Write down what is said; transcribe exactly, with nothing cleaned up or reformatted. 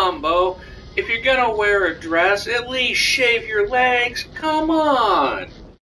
on, Bo. If you're gonna wear a dress, at least shave your legs. Come on.